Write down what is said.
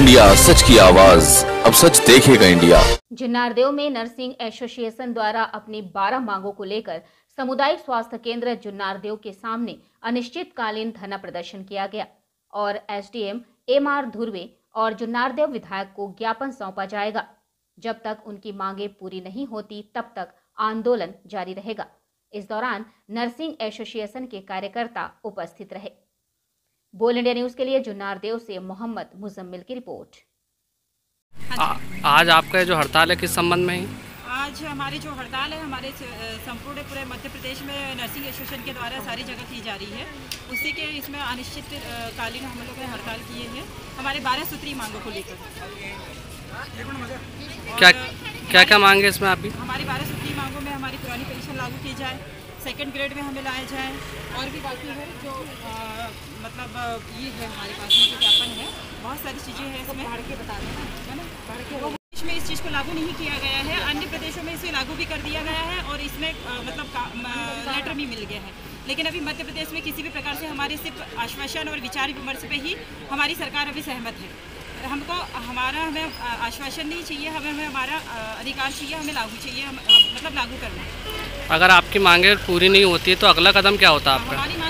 India, सच की आवाज, अब सच देखेगा इंडिया। जुन्नारदेव में नर्सिंग एसोसिएशन द्वारा अपनी 12 मांगों को लेकर सामुदायिक स्वास्थ्य केंद्र जुन्नारदेव के सामने अनिश्चितकालीन धरना प्रदर्शन किया गया और एसडीएम एमआर धुर्वे और जुन्नारदेव विधायक को ज्ञापन सौंपा जाएगा। जब तक उनकी मांगें पूरी नहीं होती तब तक आंदोलन जारी रहेगा। इस दौरान नर्सिंग एसोसिएशन के कार्यकर्ता उपस्थित रहे। बोल इंडिया न्यूज के लिए जुन्नारदेव से मोहम्मद मुजम्मिल की रिपोर्ट। आज आपका जो हड़ताल है किस संबंध में है? आज हमारी जो हड़ताल है हमारे संपूर्ण पूरे मध्य प्रदेश में नर्सिंग एसोसिएशन के द्वारा सारी जगह की जा रही है। उसी के इसमें अनिश्चितकालीन हम लोगों ने हड़ताल किए हैं हमारे 12 सूत्री मांगों को लेकर। क्या मांगे इसमें आपकी? हमारी 12 सूत्री मांगों में हमारी पुरानी पेंशन लागू की जाए, सेकंड ग्रेड में हमें लाया जाए, और भी बाकी है जो मतलब ये है हमारे पास में जो ज्ञापन है, बहुत सारी चीज़ें हैं इसमें पढ़ के बता दें है ना। देश में इस चीज़ को लागू नहीं किया गया है, अन्य प्रदेशों में इसे लागू भी कर दिया गया है और इसमें मतलब लेटर भी मिल गया है, लेकिन अभी मध्य प्रदेश में किसी भी प्रकार से हमारे सिर्फ आश्वासन और विचार विमर्श पे ही हमारी सरकार अभी सहमत है। हमको हमें आश्वासन नहीं चाहिए, हमें हमारा अधिकार चाहिए, हमें लागू चाहिए, मतलब लागू करना। अगर आपकी मांगे पूरी नहीं होती है तो अगला कदम क्या होता है आपका?